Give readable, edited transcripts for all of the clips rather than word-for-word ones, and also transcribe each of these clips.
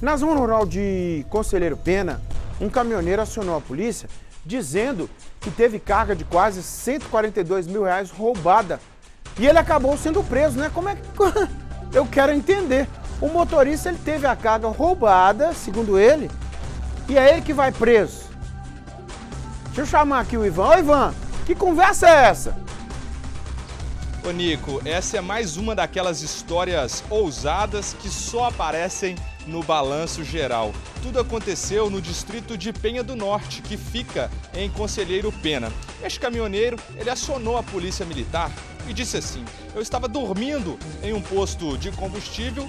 Na zona rural de Conselheiro Pena, um caminhoneiro acionou a polícia dizendo que teve carga de quase R$142 mil roubada. E ele acabou sendo preso, né? Como é que... Eu quero entender. O motorista, ele teve a carga roubada, segundo ele, e é ele que vai preso. Deixa eu chamar aqui o Ivan. Ô, Ivan, que conversa é essa? Ô Nico, essa é mais uma daquelas histórias ousadas que só aparecem no balanço geral. Tudo aconteceu no distrito de Penha do Norte, que fica em Conselheiro Pena. Este caminhoneiro, ele acionou a polícia militar e disse assim: eu estava dormindo em um posto de combustível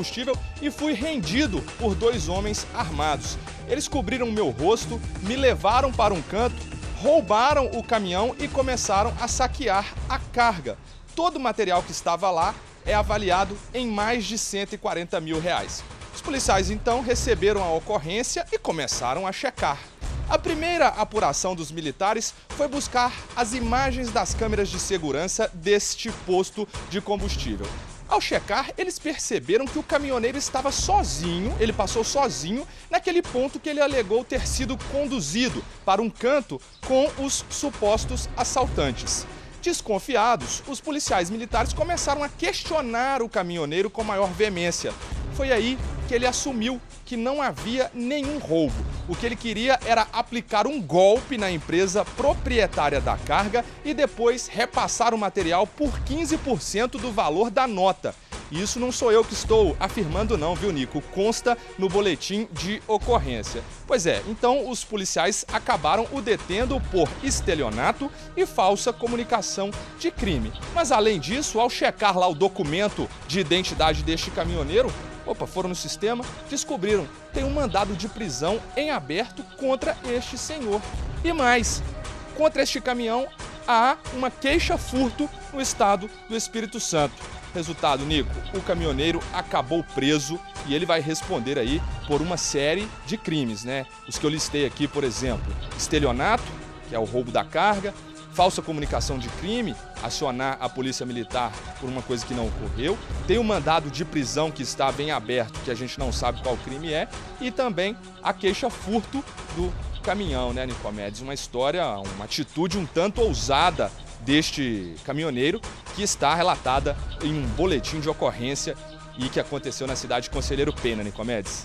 e fui rendido por dois homens armados. Eles cobriram meu rosto, me levaram para um canto, roubaram o caminhão e começaram a saquear a carga. Todo o material que estava lá é avaliado em mais de R$140 mil. Os policiais então receberam a ocorrência e começaram a checar. A primeira apuração dos militares foi buscar as imagens das câmeras de segurança deste posto de combustível. Ao checar, eles perceberam que o caminhoneiro estava sozinho, ele passou sozinho naquele ponto que ele alegou ter sido conduzido para um canto com os supostos assaltantes. Desconfiados, os policiais militares começaram a questionar o caminhoneiro com maior veemência. Foi aí que ele assumiu que não havia nenhum roubo. O que ele queria era aplicar um golpe na empresa proprietária da carga e depois repassar o material por 15% do valor da nota. E isso não sou eu que estou afirmando não, viu, Nico? Consta no boletim de ocorrência. Pois é, então os policiais acabaram o detendo por estelionato e falsa comunicação de crime. Mas além disso, ao checar lá o documento de identidade deste caminhoneiro, foram no sistema, descobriram que tem um mandado de prisão em aberto contra este senhor. E mais, contra este caminhão há uma queixa-furto no estado do Espírito Santo. Resultado, Nico, o caminhoneiro acabou preso e ele vai responder aí por uma série de crimes, né? Os que eu listei aqui, por exemplo, estelionato, que é o roubo da carga, falsa comunicação de crime, acionar a polícia militar por uma coisa que não ocorreu, tem um mandado de prisão que estava em aberto, que a gente não sabe qual crime é, e também a queixa-furto do caminhão, né, Nicomedes? Uma história, uma atitude um tanto ousada deste caminhoneiro que está relatada em um boletim de ocorrência e que aconteceu na cidade de Conselheiro Pena, Nicomedes.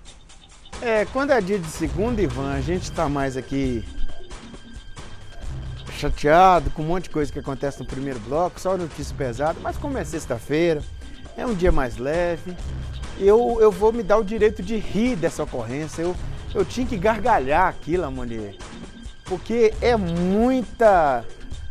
Quando é dia de segunda, Ivan, a gente está mais aqui chateado com um monte de coisa que acontece no primeiro bloco, só notícia pesada, mas como é sexta-feira, é um dia mais leve, eu vou me dar o direito de rir dessa ocorrência, eu tinha que gargalhar aquilo, Amonier, porque é muita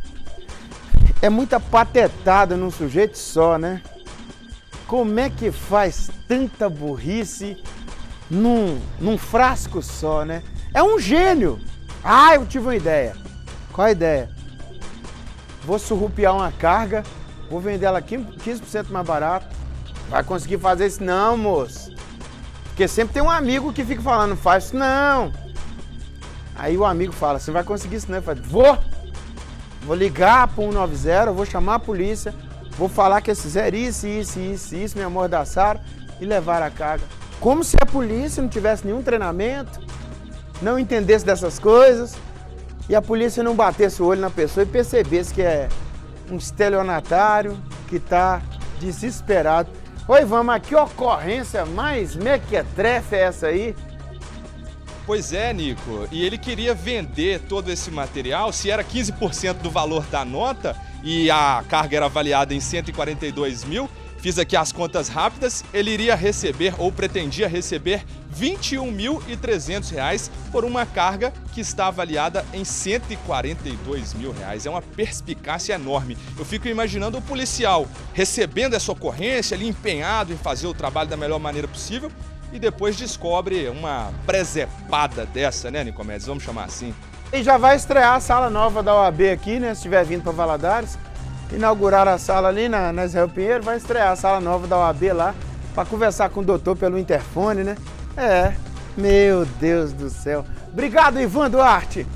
patetada num sujeito só, né? Como é que faz tanta burrice num frasco só, né? É um gênio! Ah, eu tive uma ideia. Qual a ideia? Vou surrupiar uma carga, vou vender ela 15% mais barato. Vai conseguir fazer isso? Não, moço. Porque sempre tem um amigo que fica falando, faz isso não. Aí o amigo fala, você vai conseguir isso não? Eu falo, vou ligar para o 190, vou chamar a polícia, vou falar que eles fizeram isso, me amordaçaram e levaram a carga. Como se a polícia não tivesse nenhum treinamento, não entendesse dessas coisas e a polícia não batesse o olho na pessoa e percebesse que é um estelionatário que está desesperado. Oi, vamos, que ocorrência mais mequetrefe é essa aí? Pois é, Nico, e ele queria vender todo esse material, se era 15% do valor da nota e a carga era avaliada em 142 mil, fiz aqui as contas rápidas, ele iria receber ou pretendia receber R$21.300 por uma carga que está avaliada em R$142 mil. É uma perspicácia enorme. Eu fico imaginando o policial recebendo essa ocorrência, ali empenhado em fazer o trabalho da melhor maneira possível, e depois descobre uma presepada dessa, né, Nicomedes? Vamos chamar assim. E já vai estrear a sala nova da OAB aqui, né? Se estiver vindo para Valadares, inaugurar a sala ali na Israel Pinheiro, vai estrear a sala nova da OAB lá, para conversar com o doutor pelo interfone, né? Meu Deus do céu. Obrigado, Ivan Duarte.